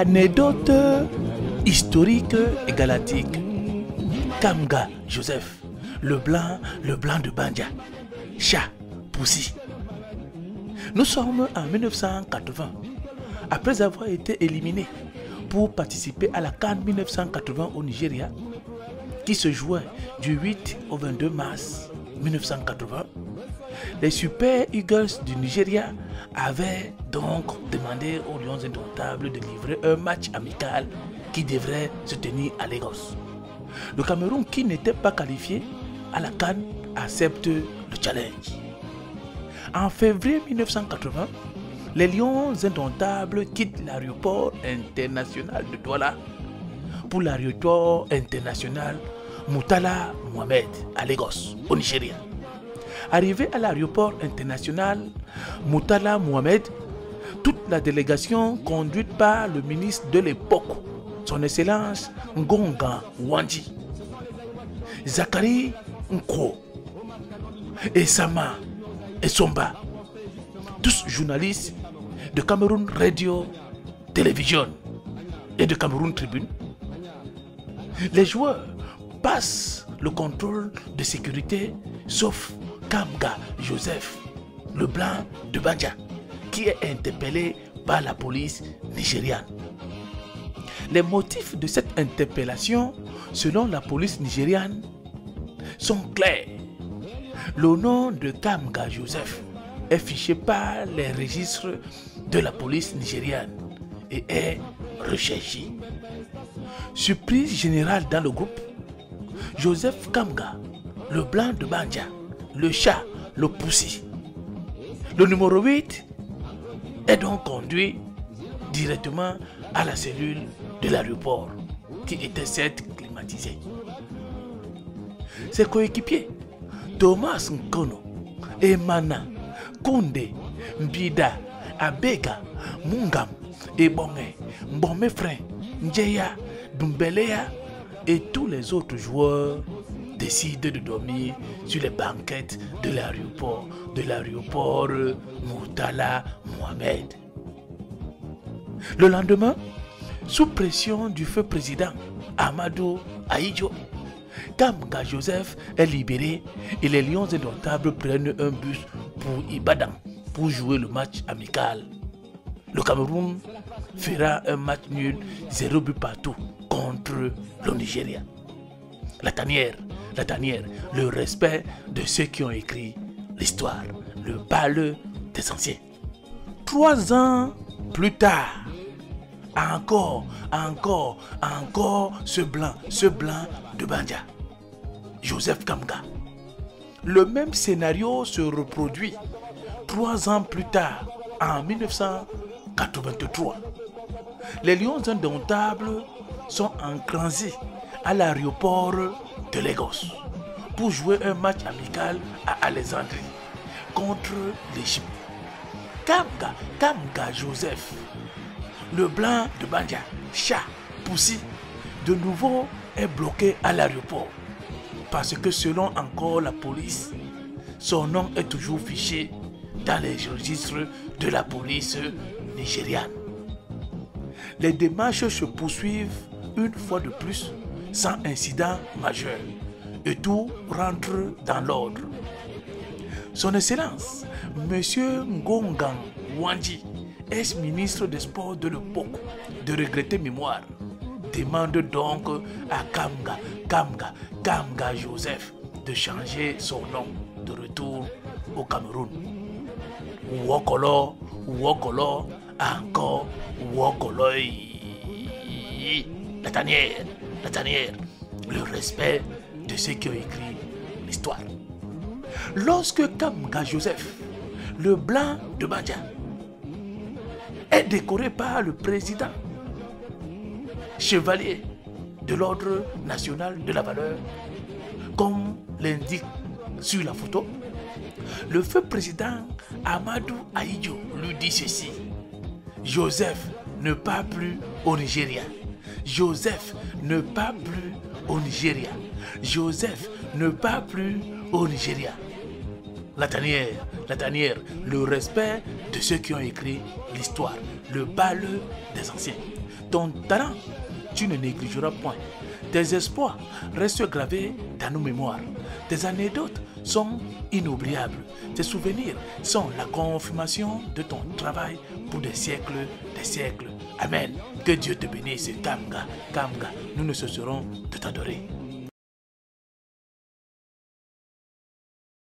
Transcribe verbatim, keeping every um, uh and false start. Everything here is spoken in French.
Anecdote historique et galactique. Kamga Joseph, le blanc, le blanc de Bandia. Chat, Poussi. Nous sommes en mille neuf cent quatre-vingts, après avoir été éliminés pour participer à la CAN mille neuf cent quatre-vingts au Nigeria, qui se jouait du huit au vingt-deux mars mille neuf cent quatre-vingts. Les Super Eagles du Nigeria avaient donc demandé aux Lions Indomptables de livrer un match amical qui devrait se tenir à Lagos. Le Cameroun, qui n'était pas qualifié à la CAN, accepte le challenge. En février mille neuf cent quatre-vingts, les Lions Indomptables quittent l'aéroport international de Douala pour l'aéroport international Murtala Mohammed à Lagos, au Nigeria. Arrivé à l'aéroport international Murtala Mohammed, toute la délégation conduite par le ministre de l'époque, son Excellence Ngonga Wanji, Zakari Nkwo et Sama et Somba, tous journalistes de Cameroun Radio Télévision et de Cameroun Tribune. Les joueurs passent le contrôle de sécurité sauf Kamga Joseph, le blanc de Bandia, qui est interpellé par la police nigériane. Les motifs de cette interpellation, selon la police nigériane, sont clairs. Le nom de Kamga Joseph est fiché par les registres de la police nigériane et est recherché. Surprise générale dans le groupe, Joseph Kamga, le blanc de Bandia, le chat, le Poussi. Le numéro huit est donc conduit directement à la cellule de l'aéroport, qui était certes climatisée. Ses coéquipiers, Thomas Nkono, Emana, Koundé, Mbida, Abega, Mungam, Ebonge, Mbomefren, Njeya, Dumbelea et tous les autres joueurs décident de dormir sur les banquettes de l'aéroport, de l'aéroport Murtala Mohammed. Le lendemain, sous pression du feu président Amadou Ahidjo, Kamga Joseph est libéré et les Lions Indomptables prennent un bus pour Ibadan pour jouer le match amical. Le Cameroun fera un match nul, zéro but partout contre le Nigeria. La tanière, la tanière, le respect de ceux qui ont écrit l'histoire, le bal des anciens. Trois ans plus tard, encore, encore, encore ce blanc, ce blanc de Bandia, Joseph Kamga. Le même scénario se reproduit trois ans plus tard, en mille neuf cent quatre-vingt-trois. Les Lions Indomptables sont en transit à l'aéroport de Lagos pour jouer un match amical à Alexandrie contre l'Égypte. Kamga, Kamga Joseph, le blanc de Bandia, chat, Poussi, de nouveau est bloqué à l'aéroport parce que selon encore la police, son nom est toujours fiché dans les registres de la police nigériane. Les démarches se poursuivent une fois de plus sans incident majeur et tout rentre dans l'ordre. Son Excellence, Monsieur Ngonga Wanji, ex-ministre des Sports de l'époque, de regretter mémoire, demande donc à Kamga, Kamga, Kamga Joseph de changer son nom de retour au Cameroun. Wokolo, Wokolo, encore Wokolo. La tanière, la tanière, le respect de ceux qui ont écrit l'histoire. Lorsque Kamga Joseph, le blanc de Bandia, est décoré par le président, chevalier de l'ordre national de la valeur, comme l'indique sur la photo, le feu président Amadou Ahidjo lui dit ceci: Joseph ne part plus au Nigeria. Joseph ne part plus au Nigeria. Joseph ne part plus au Nigeria. La tanière, la tanière, le respect de ceux qui ont écrit l'histoire, le bal des anciens. Ton talent, tu ne négligeras point. Tes espoirs restent gravés dans nos mémoires. Tes anecdotes sont inoubliables. Tes souvenirs sont la confirmation de ton travail pour des siècles, des siècles. Amen. Que Dieu te bénisse, Kamga, Kamga. Nous ne cesserons de t'adorer.